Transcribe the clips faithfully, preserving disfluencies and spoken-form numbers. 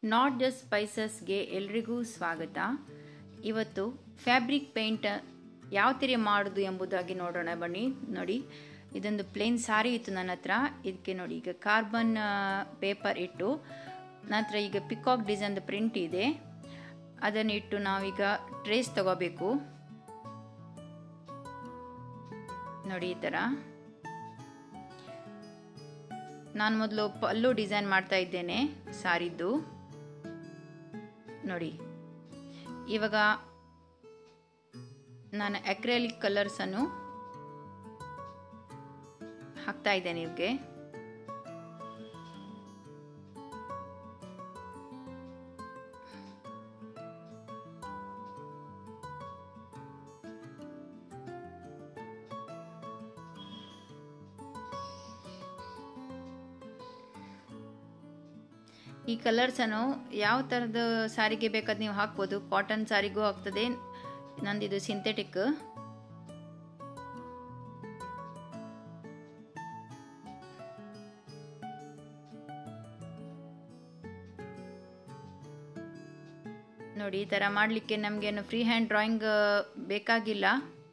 Not just ಸ್ಪೈಸಸ್ಗೆ ಎಲ್ರಿಗೂ ಸ್ವಾಗತ. ಇವತ್ತು ಫ್ಯಾಬ್ರಿಕ್ ಪೇಂಟ್ ಯಾವ ಥರ ಮಾಡೋದು ಎಂಬುದಾಗಿ ನೋಡೋಣ ಬನ್ನಿ. ನೋಡಿ, ಇದೊಂದು ಪ್ಲೇನ್ ಸಾರಿ ಇತ್ತು ನನ್ನ ಹತ್ರ. ಇದಕ್ಕೆ ನೋಡಿ, ಈಗ ಕಾರ್ಬನ್ ಪೇಪರ್ ಇಟ್ಟು ನಂತರ ಈಗ ಪಿಕಾಕ್ ಡಿಸೈನ್ದು ಪ್ರಿಂಟ್ ಇದೆ, ಅದನ್ನು ಇಟ್ಟು ನಾವೀಗ ಟ್ರೇಸ್ ತಗೋಬೇಕು. ನೋಡಿ, ಈ ಥರ ನಾನು ಮೊದಲು ಪಲ್ಲು ಡಿಸೈನ್ ಮಾಡ್ತಾ ಇದ್ದೇನೆ ಸಾರಿದ್ದು. ನೋಡಿ, ಇವಾಗ ನಾನು ಅಕ್ರೆಲಿಕ್ ಕಲರ್ಸನ್ನು ಹಾಕ್ತಾ ಇದ್ದೇನೆ ಇವಕ್ಕೆ. ಈ ಕಲರ್ಸನ್ನು ಯಾವ ಥರದ ಸಾರಿಗೆ ಬೇಕಾದ ನೀವು ಹಾಕ್ಬೋದು. ಕಾಟನ್ ಸಾರಿಗೂ ಆಗ್ತದೆ, ನಂದಿದು ಸಿಂಥೆಟಿಕ್. ನೋಡಿ, ಈ ಥರ ಮಾಡಲಿಕ್ಕೆ ನಮಗೇನು ಫ್ರೀ ಹ್ಯಾಂಡ್ ಡ್ರಾಯಿಂಗ್ ಬೇಕಾಗಿಲ್ಲ.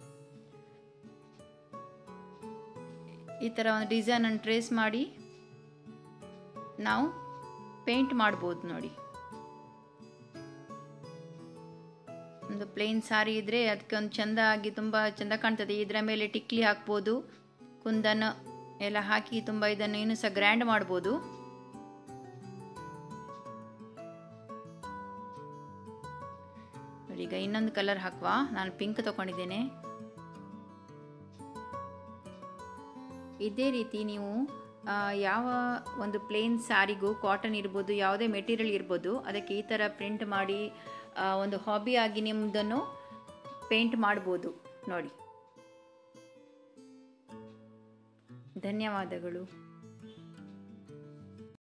ಈ ಥರ ಒಂದು ಡಿಸೈನನ್ನು ಟ್ರೇಸ್ ಮಾಡಿ ನಾವು ಪೇಂಟ್ ಮಾಡ್ಬೋದು. ನೋಡಿ, ಒಂದು ಪ್ಲೇನ್ ಸಾರಿ ಇದ್ರೆ ಅದಕ್ಕೆ ಒಂದು ಚೆಂದ ಆಗಿ ತುಂಬ ಚೆಂದ ಕಾಣ್ತದೆ. ಇದರ ಮೇಲೆ ಟಿಕ್ಲಿ ಹಾಕ್ಬೋದು, ಕುಂದನ್ ಎಲ್ಲ ಹಾಕಿ ತುಂಬ ಇದನ್ನು ಇನ್ನೂ ಸಹ ಗ್ರ್ಯಾಂಡ್ ಮಾಡ್ಬೋದು. ನೋಡಿ, ಈಗ ಇನ್ನೊಂದು ಕಲರ್ ಹಾಕುವ. ನಾನು ಪಿಂಕ್ ತಗೊಂಡಿದ್ದೇನೆ. ಇದೇ ರೀತಿ ನೀವು ಯಾವ ಒಂದು ಪ್ಲೇನ್ ಸ್ಯಾರಿಗೂ, ಕಾಟನ್ ಇರ್ಬೋದು, ಯಾವುದೇ ಮೆಟೀರಿಯಲ್ ಇರ್ಬೋದು, ಅದಕ್ಕೆ ಈ ಥರ ಪ್ರಿಂಟ್ ಮಾಡಿ ಒಂದು ಹಾಬಿಯಾಗಿ ನಿಮ್ಮದನ್ನು ಪೇಂಟ್ ಮಾಡ್ಬೋದು. ನೋಡಿ, ಧನ್ಯವಾದಗಳು.